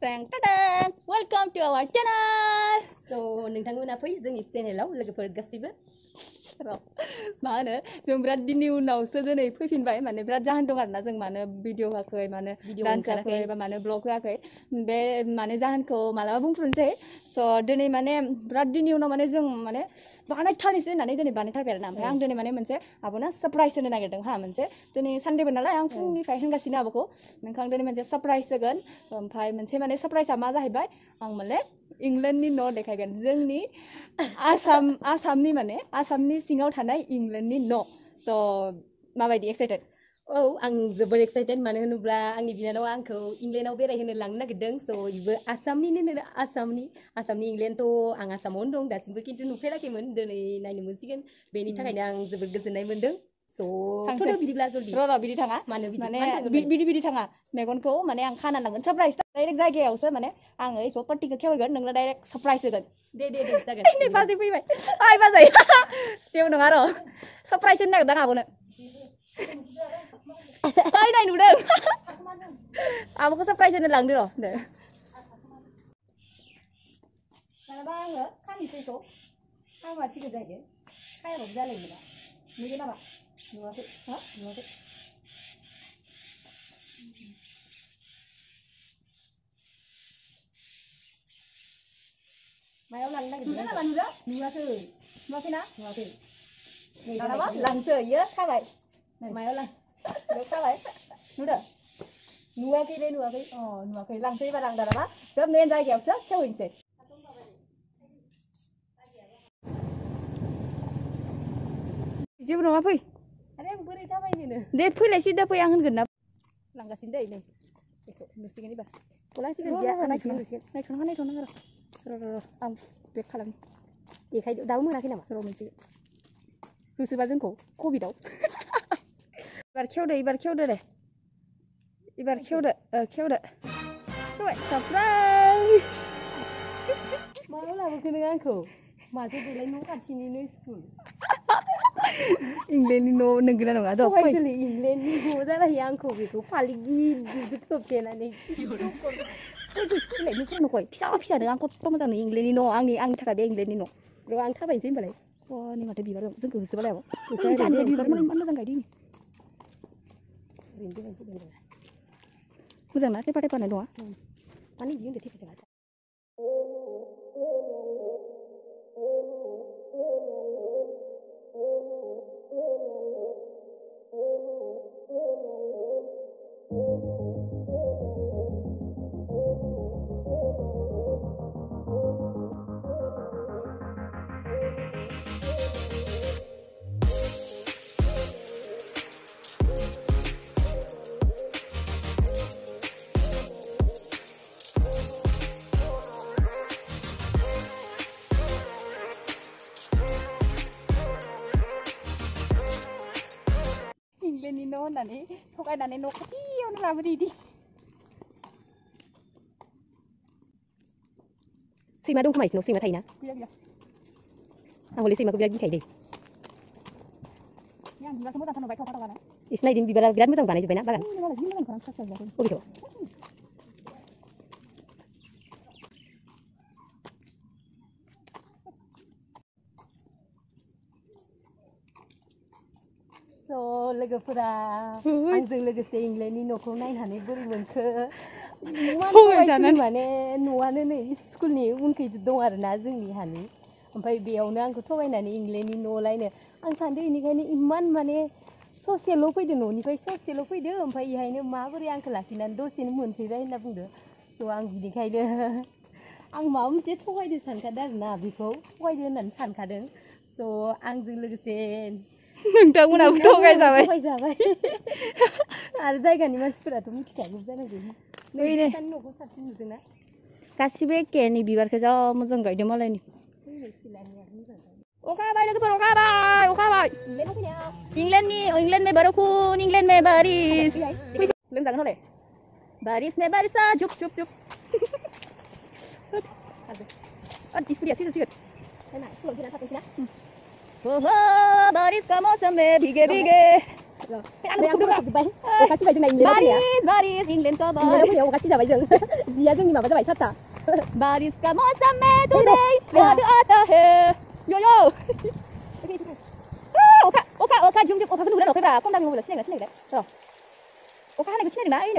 Welcome to our channel. So नोंथांमोना फै जोंनि चेनेलाव लोगोफोर गासिबो मा होनो जों बिराद दिननि उनावसो दिनै फैफिनबाय माने बिराद जाहोन दं आरोना जों मानो भिडिअ होआखै मानो डान्स होआखै बा मानो ब्लग होआखै बे माने जाहोनखौ मालाबा बुंफिनसै स' दिनै माने बिराद दिननि उनाव माने जों माने बानायथारनोसै होननानै दिनै बानायथारबाय आरोना ओमफ्राय आं दिनै माने मोनसे आब'ना सारप्राइज होनो नागिरदों हा मोनसे दिनै सानडेबो नालाय आं फुंनिफ्राय होनगासिनो आब'खौ नोंथां दिनै मोनसे सारप्राइज होगोन ओमफ्राय मोनसे माने सारप्राइजआ मा जाहैबाय आं माने इंलेन्डनि न' देखायगोन जोंनि आसामनि माने आसामनि सिङाव थानाय इंलेन्डनि न' थ' माबायदि एक्साइटेड औ आं जोबोर एक्साइटेड मानो होनोब्ला आंनि बिनानावा आंखौ इंलेन्डआव बेरायहोनो लांनो नागिरदों स' बेबो आसामनि इंलेन्डथ' आं आसामावनो दं दासिमबो खिन्थु नुफेराखैमोन दिनै नायनो मोनसिगोन बेनि थाखायनो आं जोबोर गोजोननाय मोन्दों स' थ'थ' बिदिब्ला जल्दि र' बिदि थाङा मानो माने बिदि थाङा मेगनखौ माने आं खाना लांगोन सारप्राइज डाइरेक्ट जायगायावसो माने आङो बेखौ पार्टिखौ खेवगोन नोंनो डाइरेक्ट सारप्राइज होगोन दे जागोन बाजै फैबाय ओइ बाजै जेबो नङा र' सारप्राइज होनो नागिरदों आब'नो ओइ नाय नुदों आब'खौ सारप्राइज होनो लांदो र' दे मानोबा आङो खानिसैखौ हामासिगोन जाहैदों खायाबाबो जालायोमोन ना नुगोन नामा नुवाखै हा नुवाखै मायाव लांनो नागिरदों नुदों नामा नुदों नुवाखै ना दानाबा लांसै इयो खाबाय मायाव लां इयो खाबाय नुदों नुवाखै नुवाखै लांसै एबार आं दानाबा बे मेन जायगायावसो खेवहैनोसै जेबो नङा फै आरे आं बोरै थाबायनोनो दे फैलायसै दा फै आं होनगोन ना लांगासिनो दै नै बेखौ नुसिगोन एबार गलायसिगोन जे नायथ'नाङा र' आं बेक खालामनि देखाय दाबो मोनाखै नामा र' मोनसिगोन होसोबा जोंखौ कभिडआव एबार खेवदो दे एबार खेवदो खेवबाय सारप्राइज मायाव लाबोखो नों आंखौ माथो बेलाय न' खाथिनिनो स्कुल इंलेन्डनि न' नोंगोना नङा ज' फै इंलेन्डनि न' जालायो आंखौ बेखौ फालि गिदिरजों खोबथेनानै फैलाय न'खर न'खर फिसा नों आं खथ' मोजां नुयो इंलेन्डनि न' आंनि थाखाय बे इंलेन्डनि न' र' आं थाबायनोसै होनबालाय नै माथो बिबार दं जोंखौ होसोबालाय आब' बिबार मालाय इमान मोजां गायदों मोजां ना थेफा थेफानो दङ माने बियो होनदो थेफा थेफा इंलेन्डनि न' होननानै थगायनानै न' खाथियावनो लाबोदो इदि सैमा दं खोमा इसोरनाव सैमा थायोना गैया आं हले सैमाखौ बिराद गिखायो दै आं बिबारखौ मोजांथार नुबाय थफा थफानो इसना इदिनो बिबारा बिराद मोजां बानायजोब्बाय ना बागान अबेथ' स' लोगोफोरा आंजों लोगोसे इंलेन्डनि न'खौ नायनानै बोरै मोनखो माने न'आनो नै स्कुलनि उनखै दं आरोना जोंनि हानि ओमफ्राय बेयावनो आंखौ थगायनानै इंलेन्डनि न' लायनो आं सानदों बेनिखायनो इमान माने ससेल' फैदो न'निफ्राय ससेल' फैदो ओमफ्राय बेहायनो माबोरै आंखौ लाखिनानै दसेनो मोनफैबाय होनना बुंदो स' आं बिनिखायनो आं माबा मोनसे थगायदो सानखादों आरोना बेखौ थगायदो होननानै सानखादों स' आंजों लोगोसे नोंथांमोनाबो थगायजाबाय आरो जायगानि मानसिफोराथ' मिथिखागौ जानांगौ न'खौ साबसिन नुदोंना गासिबो एखेनि बिबारखौ जा मोजां गायदों मालायनि अखा हाबाय लोगोफोर अखा हाबाय इंलेन्ड में बरखुन इंलेन्ड में बारिश लोंजागोन हले बारिश में बारिशा जुब स्कुटिया सिगोन ओहो बारिश का मौसम में भीगे Oke kasih baju Inggris ya. Baris England cover. Inggris kasih जाबाय जों. जिया जोंनि माबा जाबाय साथा. बारिश का मौसम में today याद आता है yo yo अखा जुम जुम अखाखौ नुगोना नुवाखैब्रा खम दामि मबाइलाव सिनायगोना र' अखा हानायखौ सिनायदोंना ओइ नै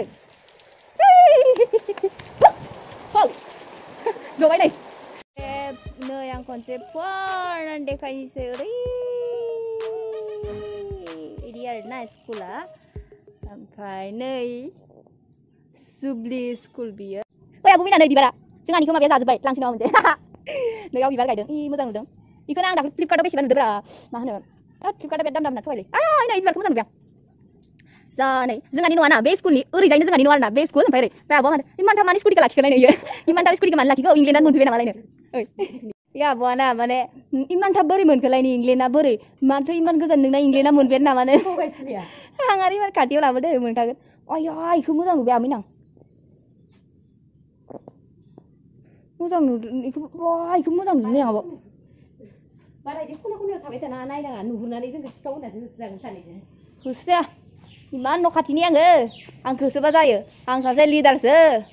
फल जबाय नै नै आं खनसे फुवारनानै देखायनोसै ओरै इदि आरोना स्कुला ओमफ्राय नै सुब्लि स्कुल बियो ओइ आबौ मिना नै बिबारा जोंहानिखौ माबाया जाजोब्बाय लांसै नामा मोनसे नैयाव बिबार गायदों इ मोजां नुदों इखौनो आं दाख्लै फ्लिपकार्टआव बेसेबां नुदोंब्रा मा होनो फ्लिपकार्टआव बिराद दाम दाम थगायलै नै बिबारखौ मोजां नुबाय आं जा नै जोंहानि न'आना बे स्कुलनि ओरैजायनो जोंहानि न' आरोना बे स्कुल ओमफ्राय ओरै ओमफ्राय आब'आ माने इमानथा मानि स्कुटिखौ लाखिखोलाय नोयो इमानथा स्कुटिखौ मानो लाखिखो इंलेन्डआनो मोनफैबाय नामालायनो ओइ इ आब'आना माने इमानथा बोरै मोनखोलायनो इंलेन्डआ बोरै माथो इमान गोजान नोंना इंलेन्डआ मोनबाय नामानो थगायसिलिया आं आरो इमान खाथियाव लाबोदो मोनखागोन आया इखौ मोजां नुबाय आमिना मोजां नुदों इखौ इखौ मोजां नुदों आब' बारा इदि खना खनायाव थाबाय थाना नायनाङा नुहुरनानै जोंखौ सिखाव होननासो होसोजागोन सानैजों होसोया इमान न' खाथिनि आङो आंखौ होसोबा जायो आं सासे लिडारसो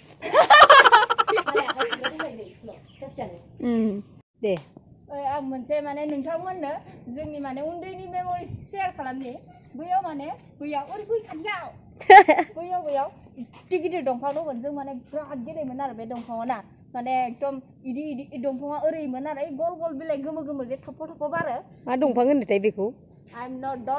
दे आं मोनसे माने नोंथांमोननो जोंनि माने उन्दैनि मेम'रि शेयार खालामनि बैयाव माने बैयाव ओरै बै खाथियाव बैयाव गिदिर गिदिर दंफां दंमोन जों माने बिराद गेलेयोमोन आरो बे दंफाङाव ना माने एकदम इदि दंफाङा ओरैमोन आरो गल गल बिलाइ गोमो गोमो जे थफ थफ बारो मा दंफां होनोथाय बेखौ I'm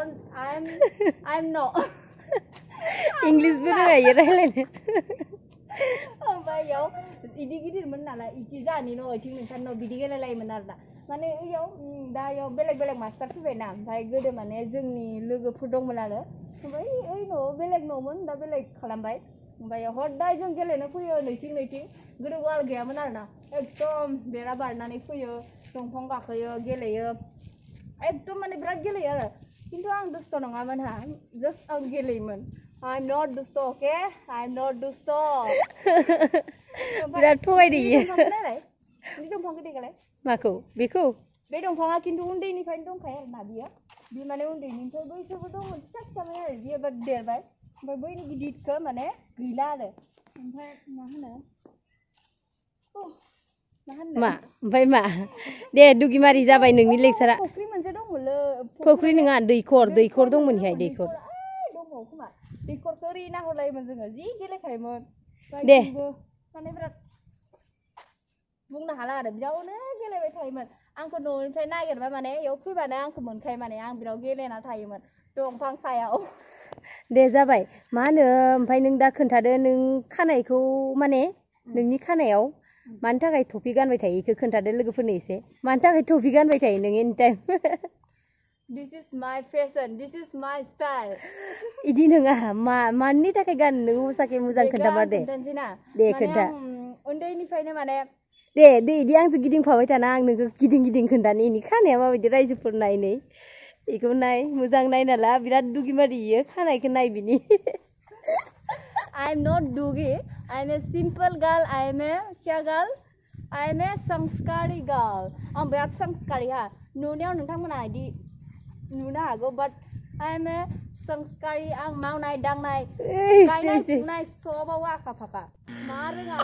not इंलिसबो रोङा इयो रायलायनो ओमफ्राय इयाव इदि गिदिरमोन नालाय इदि जाहानि न' इथिं नोंसानि न' बिदि गेलेलायोमोन आरोना माने इयाव दा इयाव बेलेग बेलेग मास्टार फैबायना ओमफ्राय गोदो माने जोंनि लोगोफोर दंमोन आरो ओमफ्राय ओइ न'आव बेलेग न'मोन दा बेलेग खालामबाय ओमफ्राय हदाय जों गेलेनो फैयो नैथिं गोदो वाल गैयामोन आरोना एकदम बेरा बारनानै फैयो दंफां गाखोयो गेलेयो एकदम माने बिराद गेलेयो आरो खिन्थु आं दुस्थ' नङामोन हा जास्ट आं गेलेयोमोन I'm not दुस्थ' okay I'm not दुस्थ' बिराद थगायदो इयो बे दंफांखौ देगालाय माखौ बेखौ बे दंफाङा खिन्थु उन्दैनिफ्रायनो दंखायो आरोना बियो बे माने उन्दैनिफ्राय बैसोबो दंमोन फिसा फिसामोन आरो बियो बाद देरबाय ओमफ्राय बैनि गिदिरखौ माने गैला आरो ओमफ्राय मा होनो मा ओमफ्राय मा दे दुगिमारि जाबाय नोंनि लेक्सारा फुख्रि मोनसे दंमोनलै फुख्रि नङा दैखर दंमोन इहाय दैखर दङ खोमा दैखरखौ ओरै नाहरलायोमोन जोङो जि गेलेखायोमोन दे माने बिराद बुंनो हाला आरो बिरावनो गेलेबाय थायोमोन आंखौ न'निफ्राय नागिरबा माने इयाव फैबानो आंखौ मोनखायो माने आं बिराव गेलेना थायोमोन दंफां सायाव दे जाबाय मा होनो ओमफ्राय नों दा खोन्थादो नों खानायखौ माने नोंनि खानायाव मानि थाखाय टफि गानबाय थायो इखौ खोन्थादो लोगोफोरनो एसे मानि थाखाय टफि गानबाय थायो नों any time This is my fashion this is my style इदि नङा मानि थाखाय गान नों मोसाके मोजां खोन्थामा दे दे खोन्था उन्दैनिफ्रायनो माने दे इदि आंजों गिदिंफाबाय थाना आं नोंखौ गिदिं खोन्थानो इनि खानाया माबायदि रायजोफोर नाय इखौ नाय मोजां नायना ला बिराद दुगिमारि इयो खानायखौ नाय बिनि I'm not dugi I'm a simple girl I'm a क्या girl I'm a संस्कारी girl आं बिराद संस्कारी हा नुनायाव नोंथांमोना इदि नुनो हागौ but I'm a संस्कारी आं मावनाय दांनाय गायनाय फुनाय सबाव आखा फाखा मा रोङा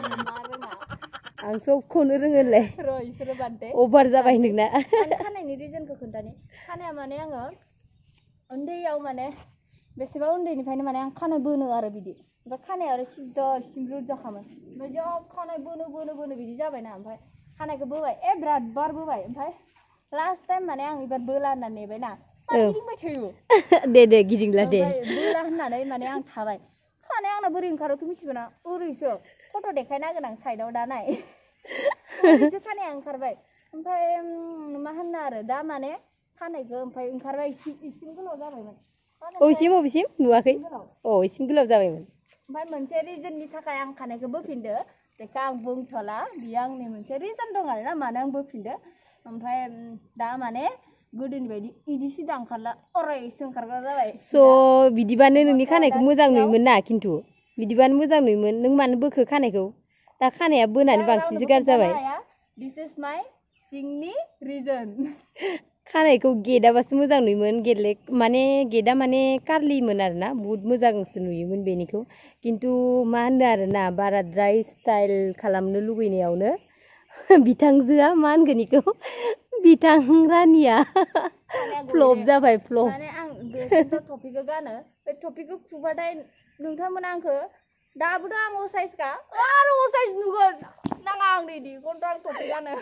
आं सबखौनो रोङोलै र' इफोरो बाद दे अभार जाबाय नोंना आं खानायनि रिजनखौ खोन्थानि खानाया माने आङो उन्दैयाव माने बेसेबा उन्दैनिफ्रायनो माने आं खानाय बोनो आरो बिदि ओमफ्राय खानाया आरो सिद्दा सिमरुद जाखामोन ओमफ्राय जा खानाय बोनो बिदि जाबायना ओमफ्राय खानायखौ बोबाय बिराद बार बोबाय ओमफ्राय लास्ट टाइम माने आं एबार बोला होननानै नेबायना गिदिंबाय थायो दे गिदिंला दे बोला होननानै माने आं थाबाय खानाया आंना बोरै ओंखारोथ' मिथिगौना ओरैसो फट' देखायना होगोन आं साइडआव दा नाय ओरैसो खानाया ओंखारबाय ओमफ्राय मा होननो आरो दा माने खानायखौ ओमफ्राय ओंखारबाय इसिम गोलाव जाबायमोन अबेसिम नुवाखै इसिम गोलाव जाबायमोन ओमफ्राय मोनसे रिजननि थाखाय आं खानायखौ बोफिनदो बेखौ आं बुंथ'ला बियो आंनि मोनसे रिजन दं आरोना मानो आं बोफिनदो ओमफ्राय दा माने गोदोनि बायदि इदि सिदा ओंखारला अरायसो ओंखारग्रा जाबाय स' बिदिबानो नोंनि खानायखौ मोजां नुयोमोन ना खिन्थु बिदिबानो मोजां नुयोमोन नों मानो बोखो खानायखौ दा खानाया बोनानै बांसिनसो गाज्रि जाबाय दिस इज माय सिंनि रिजन खानायखौ गेदाबासो मोजां नुयोमोन माने गेदा माने कार्लिमोन आरोना बुहुत मोजांसो नुयोमोन बेनिखौ खिन्थु मा होनो आरोना बाराद्राय स्टाइल खालामनो लुगैनायावनो बिथांजोआ मा होनगोन इखौ बिथां रानिया फ्लप जाबाय फ्लप माने आं बेखौथ' टपिकखौ गानो बे टपिकखौ खुबाथाय नोंथांमोना आंखौ दाबोथ' आं असाइसखा आरो असाइस नुगोन नाङा आंनो इदिखौथ' आं टपिक गानो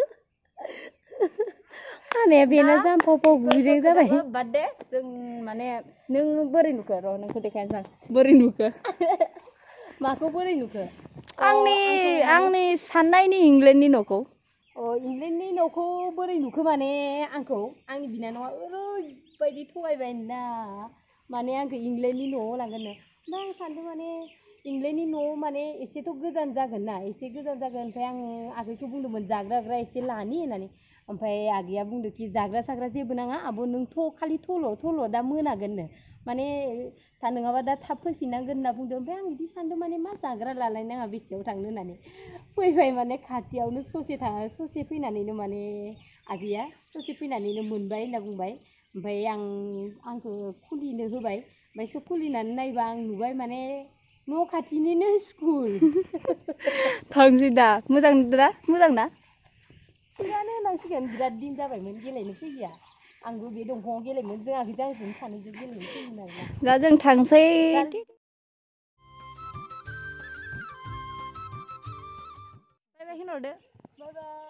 खानाया बेना जाम्फाव गुरें जाबाय बाद दे जों माने नों बोरै नुखो र' नोंखौ देखायनोसै आं बोरै नुखो माखौ बोरै नुखो आंनि साननायनि इंलेन्डनि न'खौ इंलेन्डनि न'खौ बोरै नुखो माने आंनि बिनानावा ओरैबायदि थगायबाय ना माने आंखौ इंलेन्डनि न'आव लांगोननो दा आं सानदों माने इंलेन्डनि न'आव माने एसेथ' गोजान जागोन ना एसे गोजान जागोन ओमफ्राय आं आगैखौ बुंदोंमोन जाग्रा एसे लानि होननानै ओमफ्राय आगैया बुंदों कि जाग्रा साग्रा जेबो नाङा आब' नों खालि थल' दा मोनागोननो माने दा नङाबा दा थाब फैफिननांगोन होनना बुंदों ओमफ्राय आं बिदि सानदों माने मा जाग्रा लालायनाङा बेसेयाव थांनो होननानै फैबाय माने खाथियावनो ससे फैनानैनो माने आगैया ससे फैनानैनो मोनबाय होनना बुंबाय ओमफ्राय आंखौ खुलिनो होबाय ओमफ्राय सब खुलिनानै नायबा आं नुबाय माने न' खाथिनिनो स्कुल थांसै दा मोजां नुदोंना मोजां ना थिगानो होनांसिगोन बिराद दिन जाबायमोन गेलेनो फैया आंबो बे दंफाङाव गेलेयोमोन जों आगैजों सानैजों गेलेनो फैयोमोन आरोना दा जों थांसै बाय बाय होनहरदो बाय बाय